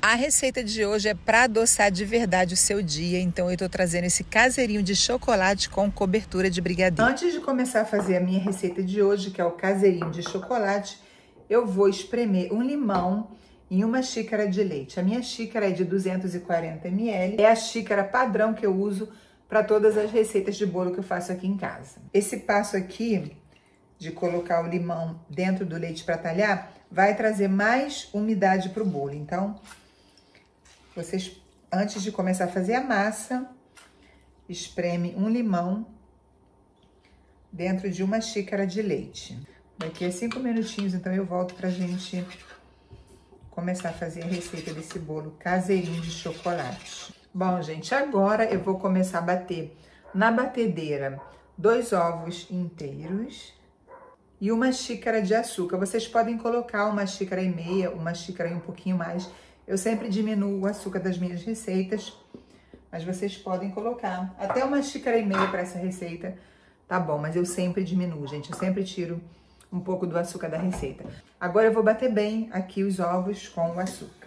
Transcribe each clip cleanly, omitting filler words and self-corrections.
A receita de hoje é para adoçar de verdade o seu dia, então eu tô trazendo esse caseirinho de chocolate com cobertura de brigadeiro. Antes de começar a fazer a minha receita de hoje, que é o caseirinho de chocolate, eu vou espremer um limão em uma xícara de leite. A minha xícara é de 240 ml, é a xícara padrão que eu uso para todas as receitas de bolo que eu faço aqui em casa. Esse passo aqui de colocar o limão dentro do leite para talhar vai trazer mais umidade para o bolo. Então, vocês, antes de começar a fazer a massa, espreme um limão dentro de uma xícara de leite. Daqui a 5 minutinhos, então, eu volto pra gente começar a fazer a receita desse bolo caseirinho de chocolate. Bom, gente, agora eu vou começar a bater na batedeira 2 ovos inteiros e uma xícara de açúcar. Vocês podem colocar 1,5 xícaras, 1 xícara e um pouquinho mais. Eu sempre diminuo o açúcar das minhas receitas, mas vocês podem colocar até 1,5 xícaras para essa receita, tá bom? Mas eu sempre diminuo, gente, eu sempre tiro um pouco do açúcar da receita. Agora eu vou bater bem aqui os ovos com o açúcar.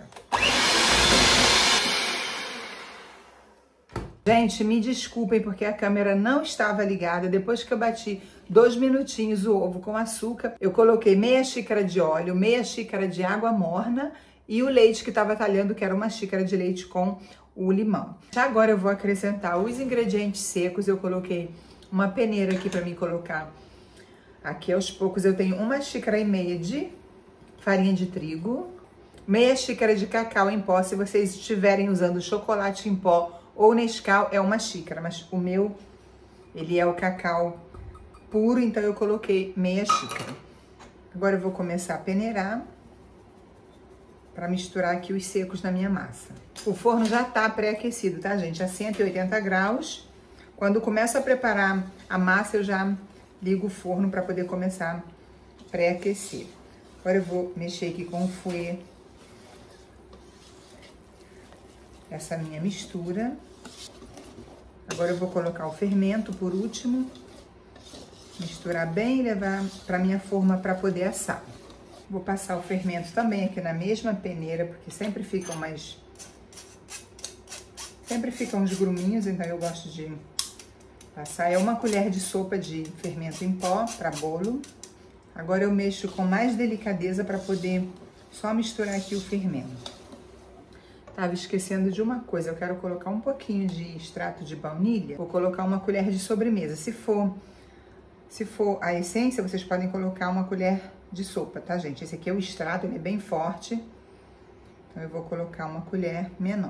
Gente, me desculpem porque a câmera não estava ligada. Depois que eu bati 2 minutinhos o ovo com açúcar, eu coloquei meia xícara de óleo, meia xícara de água morna e o leite que estava talhando, que era 1 xícara de leite com o limão. Já agora eu vou acrescentar os ingredientes secos. Eu coloquei uma peneira aqui para mim colocar. Aqui aos poucos eu tenho 1,5 xícara de farinha de trigo, meia xícara de cacau em pó. Se vocês estiverem usando chocolate em pó ou Nescau, é 1 xícara, mas o meu, ele é o cacau puro, então eu coloquei meia xícara. Agora eu vou começar a peneirar para misturar aqui os secos na minha massa. O forno já tá pré-aquecido, tá, gente? A 180 graus. Quando começo a preparar a massa, eu já ligo o forno para poder começar a pré-aquecer. Agora eu vou mexer aqui com o fouet essa minha mistura. Agora eu vou colocar o fermento por último, misturar bem e levar para minha forma para poder assar. Vou passar o fermento também aqui na mesma peneira, porque sempre ficam uns gruminhos, então eu gosto de passar. É 1 colher de sopa de fermento em pó para bolo. Agora eu mexo com mais delicadeza para poder só misturar aqui o fermento. Tava esquecendo de uma coisa, eu quero colocar um pouquinho de extrato de baunilha. Vou colocar 1 colher de sobremesa. Se for a essência, vocês podem colocar 1 colher de sopa, tá, gente? Esse aqui é o extrato, ele é bem forte. Então eu vou colocar 1 colher menor.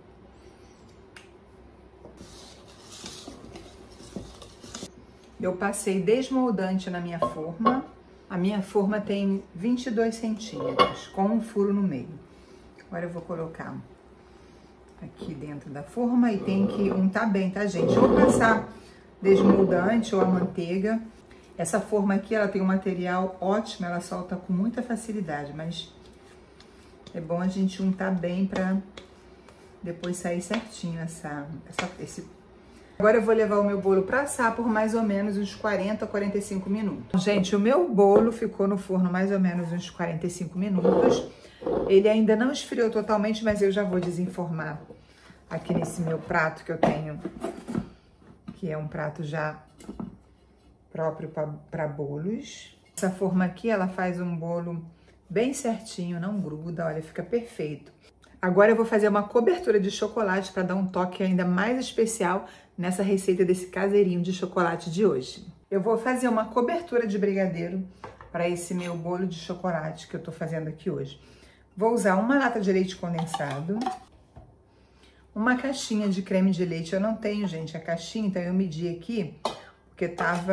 Eu passei desmoldante na minha forma. A minha forma tem 22 centímetros, com um furo no meio. Agora eu vou colocar aqui dentro da forma e tem que untar bem, tá, gente? Ou passar desmoldante ou a manteiga. Essa forma aqui, ela tem um material ótimo, ela solta com muita facilidade, mas é bom a gente untar bem pra depois sair certinho esse. Agora eu vou levar o meu bolo para assar por mais ou menos uns 40 a 45 minutos. Gente, o meu bolo ficou no forno mais ou menos uns 45 minutos. Ele ainda não esfriou totalmente, mas eu já vou desenformar aqui nesse meu prato que eu tenho, que é um prato já próprio para bolos. Essa forma aqui, ela faz um bolo bem certinho, não gruda, olha, fica perfeito. Agora eu vou fazer uma cobertura de chocolate para dar um toque ainda mais especial nessa receita desse caseirinho de chocolate de hoje. Eu vou fazer uma cobertura de brigadeiro para esse meu bolo de chocolate que eu tô fazendo aqui hoje. Vou usar 1 lata de leite condensado, 1 caixinha de creme de leite. Eu não tenho, gente, a caixinha, então eu medi aqui, porque tava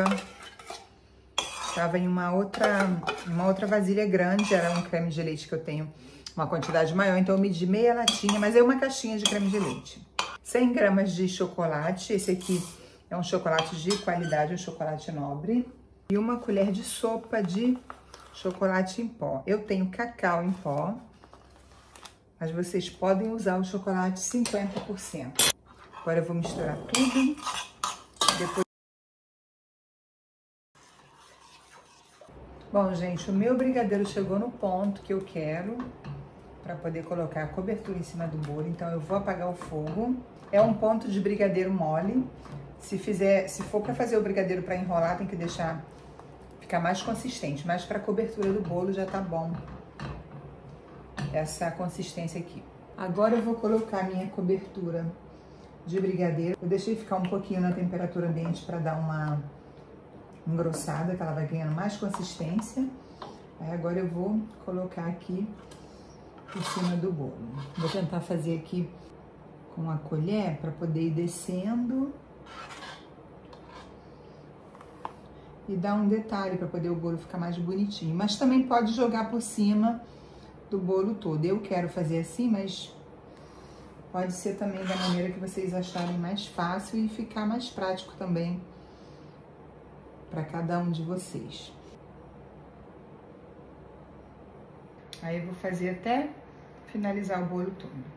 em uma outra vasilha grande, era um creme de leite que eu tenho uma quantidade maior, então eu medi meia latinha, mas é 1 caixinha de creme de leite. 100 gramas de chocolate, esse aqui é um chocolate de qualidade, um chocolate nobre. E 1 colher de sopa de chocolate em pó. Eu tenho cacau em pó, mas vocês podem usar o chocolate 50%. Agora eu vou misturar tudo. Depois... Bom, gente, o meu brigadeiro chegou no ponto que eu quero. para poder colocar a cobertura em cima do bolo. Então eu vou apagar o fogo. É um ponto de brigadeiro mole. Se for para fazer o brigadeiro para enrolar, tem que deixar ficar mais consistente, mas para a cobertura do bolo já tá bom essa consistência aqui. Agora eu vou colocar minha cobertura de brigadeiro. Eu deixei ficar um pouquinho na temperatura ambiente para dar uma engrossada, que ela vai ganhando mais consistência. Aí agora eu vou colocar aqui por cima do bolo. Vou tentar fazer aqui com a colher para poder ir descendo e dar um detalhe para poder o bolo ficar mais bonitinho. Mas também pode jogar por cima do bolo todo. Eu quero fazer assim, mas pode ser também da maneira que vocês acharem mais fácil e ficar mais prático também para cada um de vocês. Aí eu vou fazer até finalizar o bolo todo.